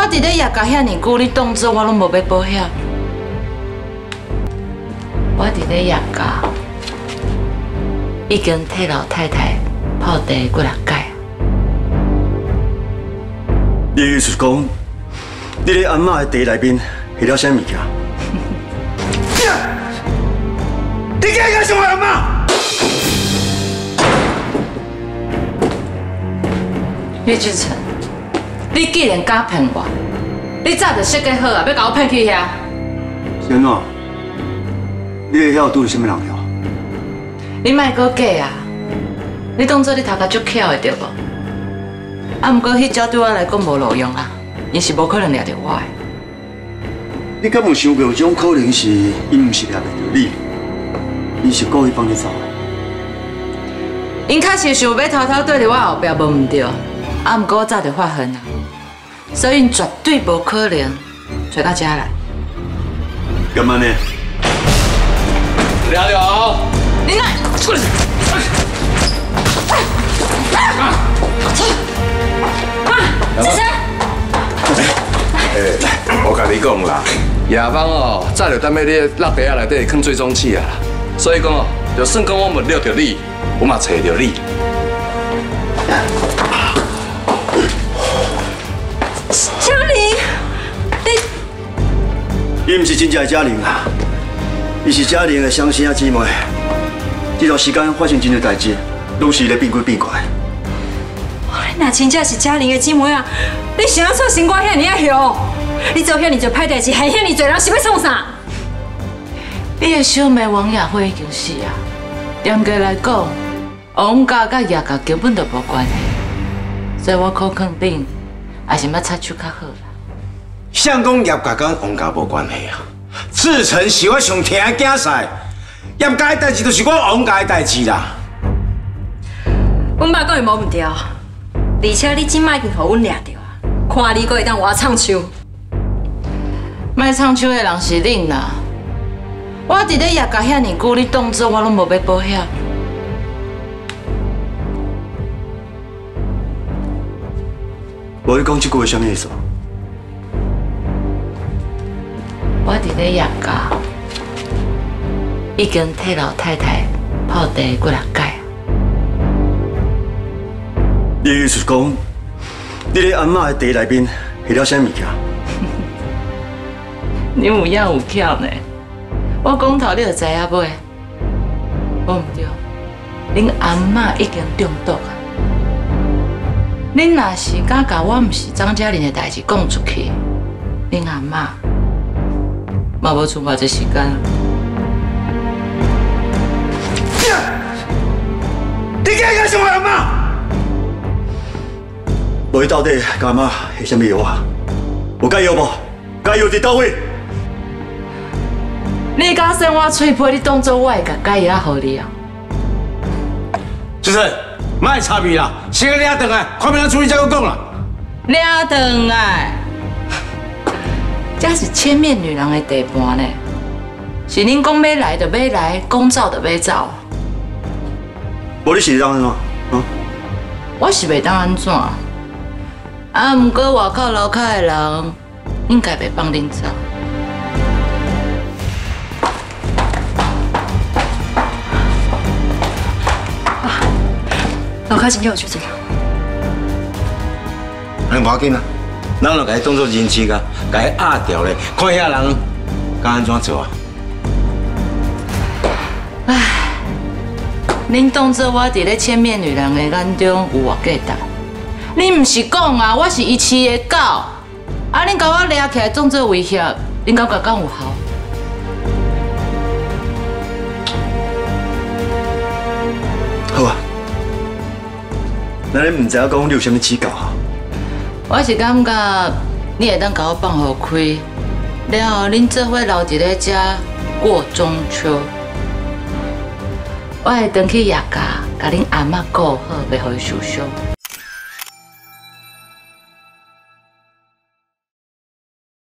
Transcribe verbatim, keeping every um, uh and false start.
伫咧夜家遐尼久，你当作我拢无要保险。我伫咧夜家已经替老太太泡茶几六届。 你意思是讲，你咧阿嬷的茶内面下了啥物件？你竟然敢伤我阿嬷！ 叶志成，你既然敢骗我，你早就设计好啊，要甲我骗去遐。 是安怎？你会晓拄着什么人了？ 你莫搁假啊！你当作你头壳足巧的对无？啊，毋过迄招对我来讲无路用啊，伊是无可能掠着我的。 你敢有想过有种可能是，伊毋是掠袂着你，伊是故意帮你走的？ 因确实想要偷偷对伫我后壁，无毋对。 啊，毋过我早就发现啦，所以绝对无可能找到遮来。 干嘛呢？ 了了， 你来，出来！ 先生， 诶，我甲你讲啦，夜芳哦，早就踮喺你落地仔内底放追踪器啊，所以讲哦，就算讲我冇掠着你，我嘛找着你。 嘉玲，你伊毋是真正的嘉玲啊，伊是嘉玲的双生姊妹。这段时间发生真多代志，拢是伊咧变鬼变怪。 你若真正是嘉玲的姊妹啊，你想要做心肝遐尼啊凶？你做遐尼多歹代志，害遐尼多人，是要创啥？ 你的小妹王雅慧已经死啊。严格来讲，王家甲叶家根本就无关系，所以我可肯定。 还是要插手较好啦。 谁讲叶家跟王家无关系啊？志成是我上疼的囝婿，叶家的代志就是我王家的代志啦。 阮爸讲的无毋对，而且你即摆已经互阮掠着啊！看你阁会当我唱秋。 卖唱秋的人是恁啦。我伫咧叶家遐尼久，你当作我拢无要保险。 无你讲这句话什么意思？ 我伫咧叶家已经替老太太泡茶几六届。 你意思是讲，你咧阿嬷的茶内面下了啥物件？ 你有影有巧呢？我讲头你就知影袂？无毋对，恁阿嬷已经中毒啊！ 恁若是敢甲我毋是张嘉玲的代志讲出去，恁阿嬷嘛无剩偌济时间。 你竟然敢伤我阿嬷！无伊到底甲阿嬷下啥物药啊？有解药无？解药伫倒位？ 你敢算我嘴皮，你当作我会甲解药互你啊？ 志成。 莫插味啦，先个领转来，看要怎处理再搁讲啦。 领转来，这是千面女人的地盘呢，是恁讲要来就要来，讲走就要走。 无你是当安怎？嗯？ 我是袂当安怎？啊，毋过外口楼骹的人应该袂放恁走。 楼骹真叫我去这样， 安无要紧啊，咱就甲伊当作人质啊，甲伊压掉咧，看遐人敢安怎做啊？ 唉，恁当作我伫咧千面女人的眼中有偌价值？恁毋是讲啊，我是伊饲的狗，啊，恁甲我抓起来当作威胁，恁感觉敢有效？ 好啊。 那你唔知影讲你有啥物指教啊？ 我是感觉你会当甲我放互开，然后恁做伙留伫咧遮过中秋。我会回去叶家，甲恁阿嬷顾好，袂互伊受伤。